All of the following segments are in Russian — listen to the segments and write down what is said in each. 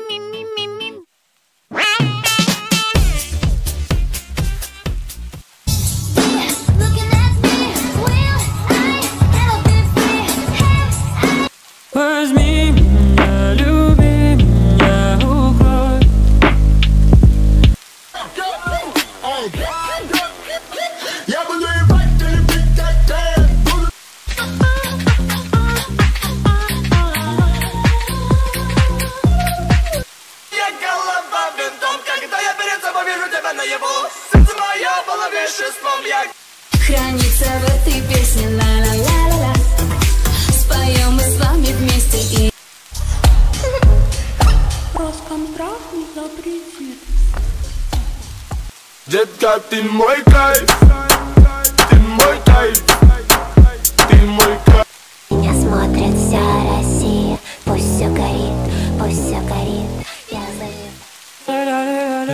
Возьми меня, люби меня, укрой. Я буду ебать, ты любить как буду. Я голова винтом, когда я перед собой вижу тебя наяву. Сердце мое было веществом, я... Хранится в этой песне, ла-ла-ла-ла-ла. Споем мы с вами вместе и... Роскомздрав не запретит. Детка, ты мой кайф, ты мой кайф, ты мой кайф. Меня смотрит вся Россия, пусть все горит, я завис.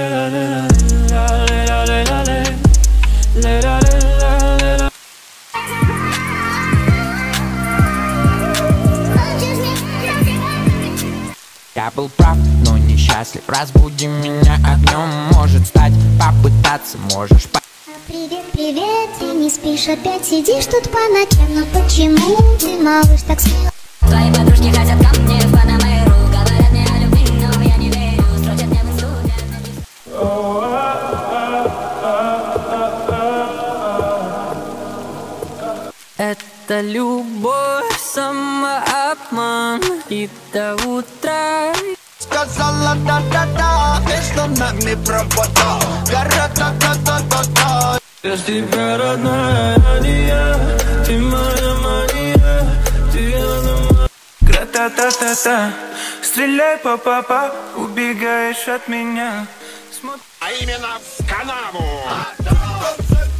Я был прав, но несчастлив. Разбуди меня огнем, может стать. Попытаться можешь. Привет, привет, ты не спишь, опять сидишь тут по ночам. Но почему ты, малыш, так смело? Твои подружки хотят ко мне в Панамеру. Говорят мне о любви, но я не верю. Строчат мне в инсту. Это любовь, самообман и до утра. Сказала да-да-да, между нами провода. Гора-да-да-да-да-да. Я ж тебя родная, а не я. Ты моя мания, ты она. Гра-та-та-та-та. Стреляй, па-па-па, убегаешь от меня. А именно в канаву.